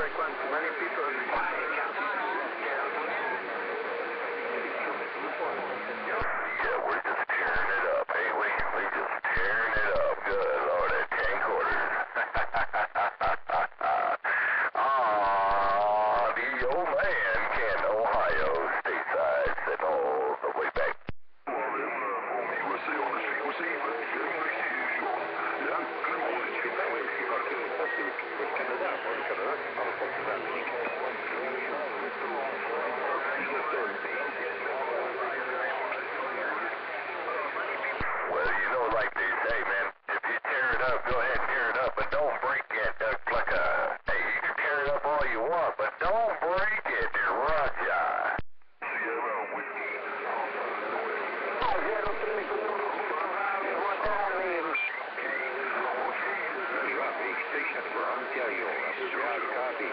frequency. Many people Yeah, we're just tearing it up, ain't we? We just tearing it up. Good Lord, at 10 quarters. The old man, Canton, Ohio, stateside, sitting all the way back. USA on the frequency, but very nice as usual. Yeah, good morning. Well, you know, like they say, man, if you tear it up, go ahead and tear it up, but don't break it. Hey, you can tear it up all you want, but don't break it, Roger. Station for Ontario. Copy.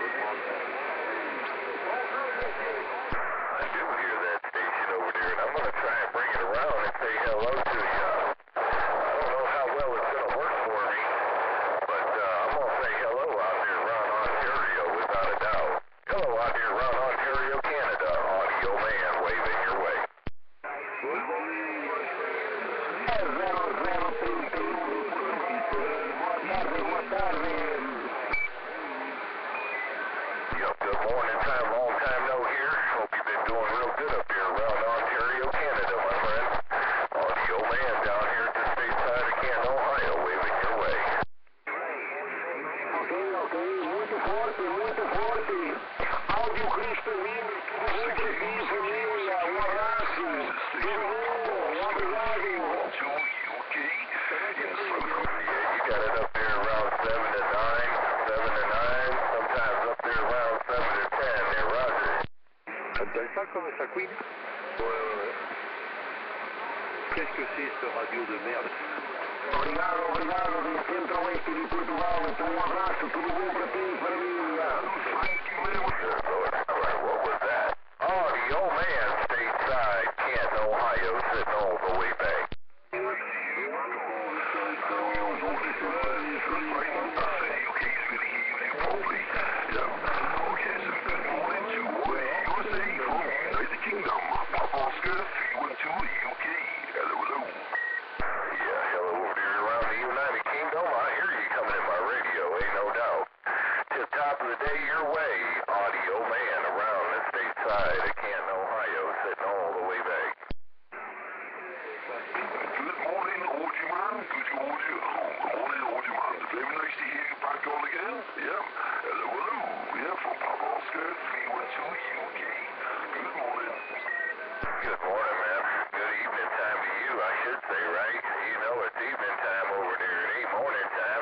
I do hear that station over there, and I'm going to try and bring it around and say hello to you. I don't know how well it's going to work for me, but I'm going to say hello out there around Ontario without a doubt. Hello out there around Ontario, Canada. Audio man waving your way. Yep, good morning time, long time no hear. Hope you've been doing real good up here around Ontario, Canada, my friend. Audio man down here at the stateside of Canton, Ohio, waving your way. Muito forte. Áudio cristalino, muito difícil, linha, um abraço. Obrigado. Yeah, you got it up there around 7 to 9, 7 to 9, sometimes up there around 7 to 10 there, Roger. Delta, comme ça queen? Ouais. Qu'est-ce que c'est ce radio de merde? Obrigado, do centro-oeste de Portugal. Então, um abraço, tudo bom para ti e para mim. Good Lord. All right, what was that? Oh, the old man stateside, Canton, Ohio, sitting all the way back. Yeah, hello over there around the United Kingdom. I hear you coming in my radio, ain't no doubt. Tip top of the day your way, audio man around the stateside of Canton, Ohio, sitting all the way back. Good morning, Audio Man. Good audio. Good morning, Audio Man. Very nice to hear you back on again. Yeah. Hello. Yeah, from Papa Oscar 312 UK. Good morning. Good morning, man. Good evening time to you, I should say, right? You know it's evening time over there. It ain't morning time.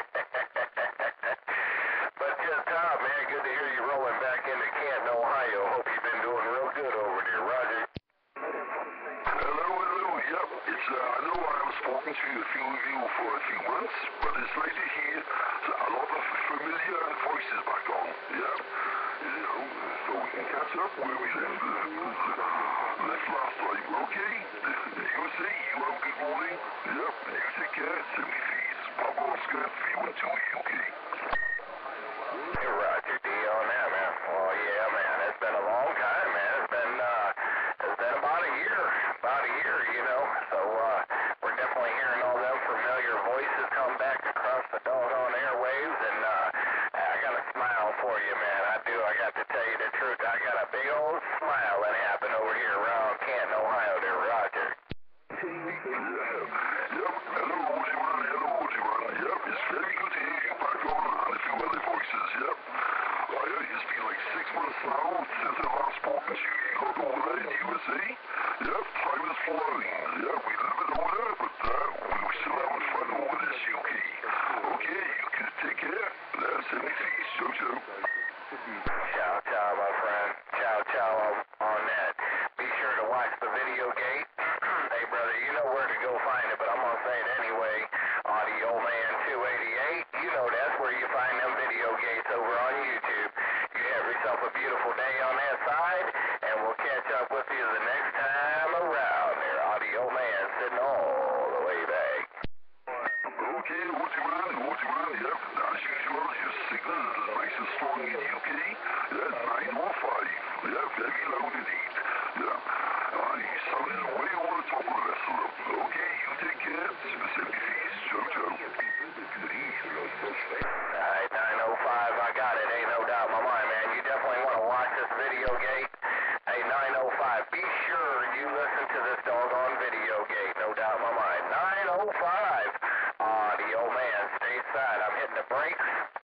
But Tom, man, good to hear you rolling back into Canton, Ohio. Hope you've been doing real good over there, Roger. Hello. Yep. It's, I know I haven't spoken to a few of you for a few months, but it's nice to hear a lot of familiar voices back on. Yeah. You know, so we can catch up where we left last time. Okay. USA, you have a good morning. Yep. You take care. 70 feet. Papa Oscar 312 UK. Hey, Roger D on that, man. Oh, yeah, man. It's been a long time, man. It's been about a year, you know. So, we're definitely hearing all them familiar voices come back across the doggone airwaves, and, I got a smile for you, man. I do. I got to tell you the truth. I got a big old smile that happened over here around Canton, Ohio there, Roger. Yep. Hello, Audio Man. Yep. It's very good to hear you back on and a few other voices. Yep. It's been like 6 months now since I last spoken to you. You got over there in the USA. Yep. Time is flying. Yep. We live it over there, but we still having fun over this UK. Okay. You can take care. That's anything. Ciao. Ciao, my friend. Ciao on that. Be sure to watch the video gate. Hey, brother, you know where to go find it, but I'm going to say it anyway. Audio Man 288. You know that's where you find them video gates over on YouTube. You have yourself a beautiful day on that side, and we'll catch up with you the next time around there. Audio Man sitting all the way back. Okay, Audio Man. man, yep. As usual, your signal is as nice and strong in the UK. Yeah, 905. Yeah, very loud indeed. Yeah. You sounded way over the top of the rest of them. Okay, you take care. Specifically fees. Ciao, ciao. Alright, 905, I got it. Ain't no doubt in my mind, man. You definitely want to watch this video gate. Hey, 905, be sure you listen to this doggone video gate. No doubt in my mind. 905, the old man stateside. I'm hitting the brakes.